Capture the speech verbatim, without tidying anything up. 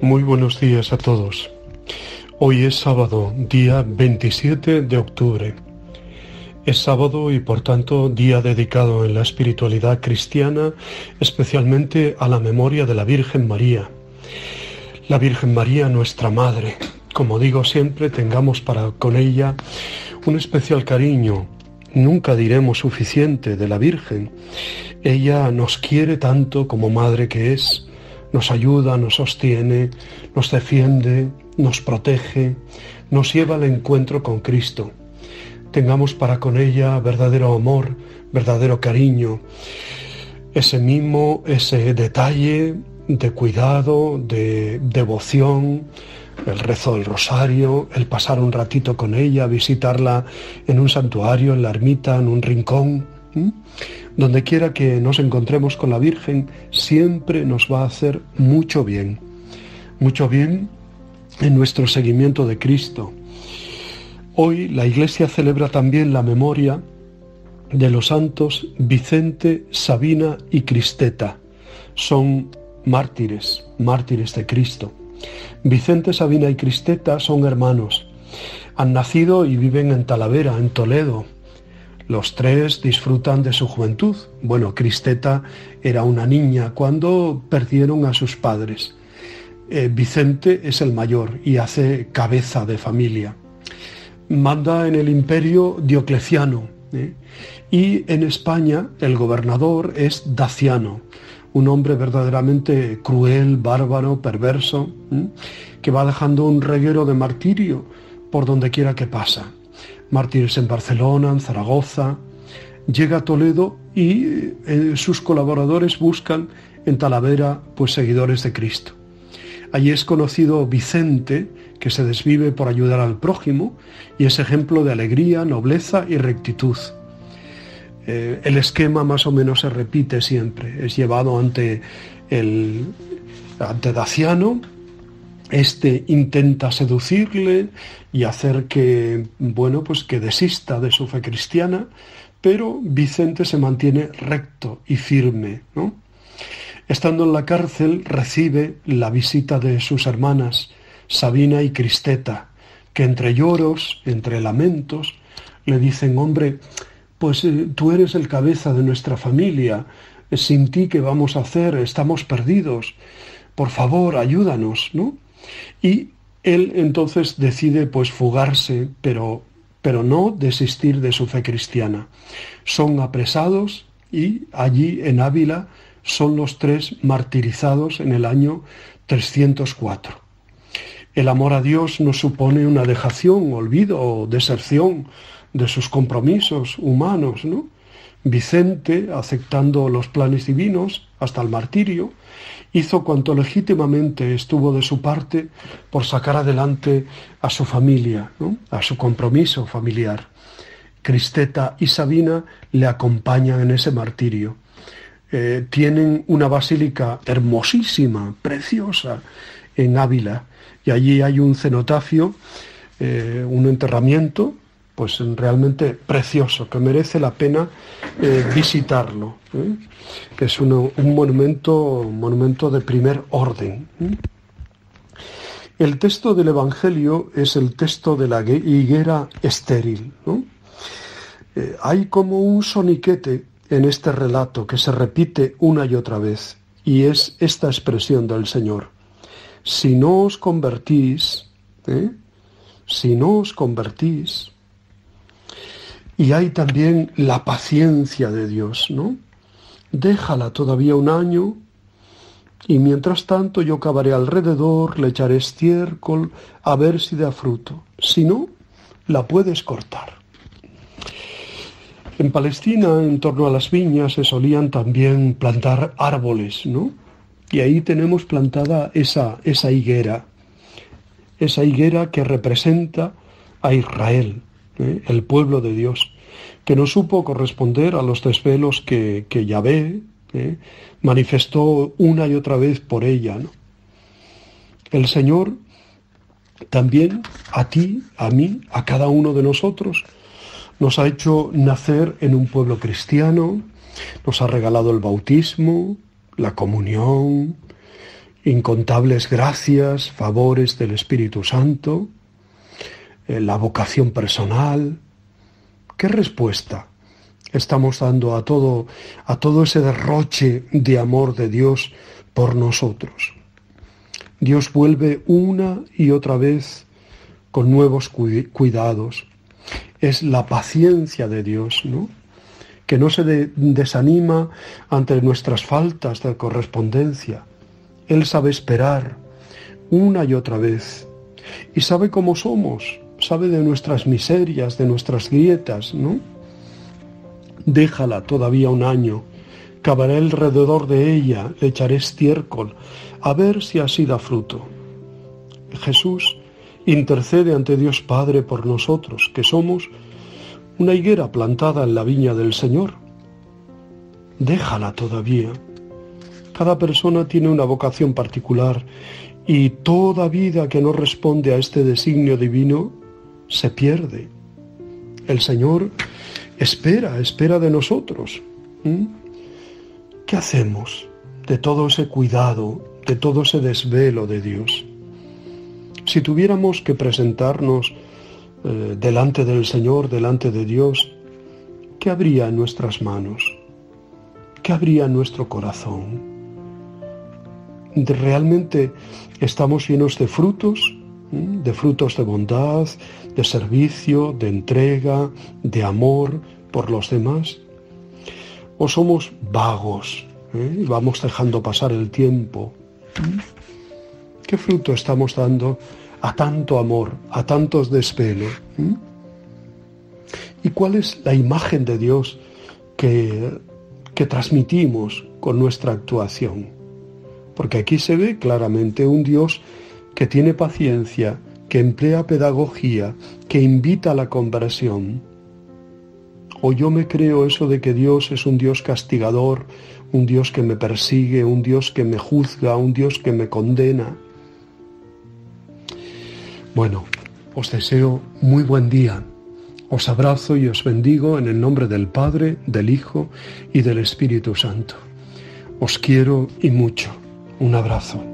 Muy buenos días a todos. Hoy es sábado, día veintisiete de octubre. Es sábado y por tanto día dedicado en la espiritualidad cristiana, especialmente a la memoria de la Virgen María. La Virgen María, nuestra Madre. Como digo siempre, tengamos para con ella un especial cariño. Nunca diremos suficiente de la Virgen. Ella nos quiere tanto como Madre que es. Nos ayuda, nos sostiene, nos defiende, nos protege, nos lleva al encuentro con Cristo. Tengamos para con ella verdadero amor, verdadero cariño, ese mimo, ese detalle de cuidado, de devoción, el rezo del rosario, el pasar un ratito con ella, visitarla en un santuario, en la ermita, en un rincón. ¿Mm? Donde quiera que nos encontremos con la Virgen, siempre nos va a hacer mucho bien, mucho bien en nuestro seguimiento de Cristo. Hoy la Iglesia celebra también la memoria de los santos Vicente, Sabina y Cristeta. Son mártires, mártires de Cristo. Vicente, Sabina y Cristeta son hermanos. Han nacido y viven en Talavera, en Toledo. Los tres disfrutan de su juventud. Bueno, Cristeta era una niña cuando perdieron a sus padres. Eh, Vicente es el mayor y hace cabeza de familia. Manda en el imperio Diocleciano, ¿eh? Y en España el gobernador es Daciano, un hombre verdaderamente cruel, bárbaro, perverso, ¿eh? que va dejando un reguero de martirio por donde quiera que pasa. Mártires en Barcelona, en Zaragoza. Llega a Toledo y eh, sus colaboradores buscan en Talavera pues seguidores de Cristo. Allí es conocido Vicente, que se desvive por ayudar al prójimo y es ejemplo de alegría, nobleza y rectitud. Eh, el esquema más o menos se repite siempre. Es llevado ante, el, ante Daciano. Este intenta seducirle y hacer que, bueno, pues que desista de su fe cristiana, pero Vicente se mantiene recto y firme, ¿no? Estando en la cárcel, recibe la visita de sus hermanas, Sabina y Cristeta, que entre lloros, entre lamentos, le dicen: hombre, pues eh, tú eres el cabeza de nuestra familia, sin ti, ¿qué vamos a hacer? Estamos perdidos, por favor, ayúdanos, ¿no? Y él entonces decide pues fugarse, pero, pero no desistir de su fe cristiana. Son apresados y allí en Ávila son los tres martirizados en el año trescientos cuatro. El amor a Dios no supone una dejación, olvido o deserción de sus compromisos humanos, ¿no? Vicente, aceptando los planes divinos hasta el martirio, hizo cuanto legítimamente estuvo de su parte por sacar adelante a su familia, ¿no? A su compromiso familiar. Cristeta y Sabina le acompañan en ese martirio. Eh, tienen una basílica hermosísima, preciosa, en Ávila, y allí hay un cenotafio, eh, un enterramiento, pues realmente precioso, que merece la pena eh, visitarlo, ¿eh? Es uno, un monumento, un monumento de primer orden, ¿eh? El texto del Evangelio es el texto de la higuera estéril, ¿no? Eh, hay como un soniquete en este relato que se repite una y otra vez, y es esta expresión del Señor: si no os convertís, ¿eh? si no os convertís. Y hay también la paciencia de Dios, ¿no? Déjala todavía un año y mientras tanto yo cavaré alrededor, le echaré estiércol a ver si da fruto. Si no, la puedes cortar. En Palestina, en torno a las viñas, se solían también plantar árboles, ¿no? Y ahí tenemos plantada esa, esa higuera, esa higuera que representa a Israel, ¿eh? El pueblo de Dios, que no supo corresponder a los desvelos que, que Yahvé ¿eh? manifestó una y otra vez por ella, ¿no? El Señor también a ti, a mí, a cada uno de nosotros, nos ha hecho nacer en un pueblo cristiano, nos ha regalado el bautismo, la comunión incontables gracias, favores del Espíritu Santo, eh, la vocación personal. ¿Qué respuesta estamos dando a todo, a todo ese derroche de amor de Dios por nosotros? Dios vuelve una y otra vez con nuevos cuidados. Es la paciencia de Dios, ¿no?, que no se de- desanima ante nuestras faltas de correspondencia. Él sabe esperar una y otra vez y sabe cómo somos, sabe de nuestras miserias, de nuestras grietas, ¿no? Déjala todavía un año, cavaré alrededor de ella, le echaré estiércol, a ver si así da fruto. Jesús intercede ante Dios Padre por nosotros, que somos una higuera plantada en la viña del Señor. Déjala todavía. Cada persona tiene una vocación particular y toda vida que no responde a este designio divino se pierde. El Señor espera, espera de nosotros. ¿Mm? ¿Qué hacemos de todo ese cuidado, de todo ese desvelo de Dios? Si tuviéramos que presentarnos eh, delante del Señor, delante de Dios, ¿qué habría en nuestras manos? ¿Qué habría en nuestro corazón? ¿Realmente estamos llenos de frutos? ¿Mm? De frutos de bondad, de servicio, de entrega, de amor por los demás. ¿O somos vagos, ¿eh? y vamos dejando pasar el tiempo? ¿Mm? ¿Qué fruto estamos dando a tanto amor, a tantos desvelo? ¿Mm? ¿Y cuál es la imagen de Dios que, que transmitimos con nuestra actuación? Porque aquí se ve claramente un Dios que tiene paciencia, que emplea pedagogía, que invita a la conversión. O yo me creo eso de que Dios es un Dios castigador, un Dios que me persigue, un Dios que me juzga, un Dios que me condena. Bueno, os deseo muy buen día. Os abrazo y os bendigo en el nombre del Padre, del Hijo y del Espíritu Santo. Os quiero y mucho. Un abrazo.